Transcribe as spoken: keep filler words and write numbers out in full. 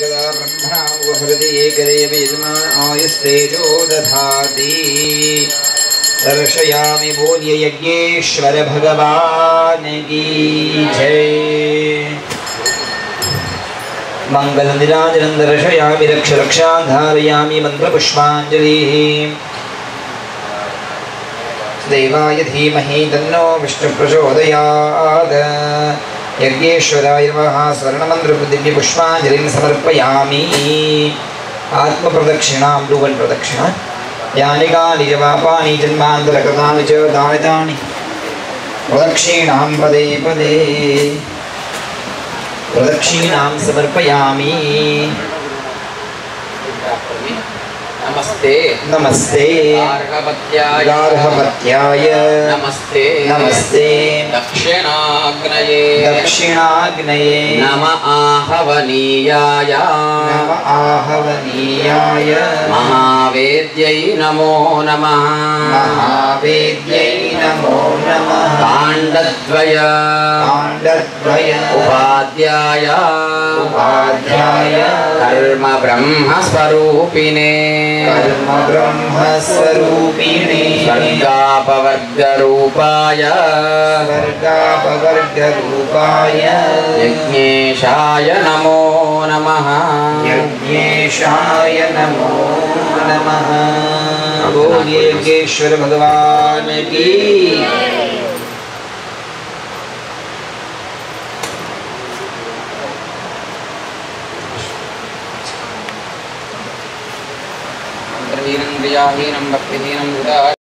दर्शयामि बोल्य यज्ञेश्वर भगवान की जय। मंगल निराजनं दर्शयामि रक्ष रक्षां धारयामि मंत्रपुष्पाञ्जलिः। देवाय धीमहि तन्नो विष्णुः प्रचोदयात्। यज्ञेश्वराय नमः। स्वर्णमन्त्रदिव्यपुष्पाञ्जलिं समर्पयामि। आत्मप्रदक्षिणां भ्रुवन् प्रदक्षिणा यानि कानि च पापानि जन्मान्तरकृतानि च तानि तानि प्रदक्षिणां पदे पदे प्रदक्षिणां समर्पयामि। नमस्ते नमस्ते गार्हपत्याय गार्हपत्याय नमस्ते नमस्ते दक्षिणाग्नये दक्षिणाग्नये नम आहवनीयाय नम आहवनीयाय महावेद्यै नमो नमः महावेद्यै नमो नमः। काण्डद्वय काण्डद्वय उपाध्याय उपाध्याय कर्म ब्रह्म स्वरूपिणे कर्म ब्रह्म स्वरूपिणे स्वर्गापवर्गरूपाय स्वर्गापवर्गरूपाय यज्ञेशाय नमो नमः यज्ञेशाय नमो नमः। बोलिए यज्ञेश्वर भगवान की। हीनं क्रियाहीनं भक्तिहीनं हृदा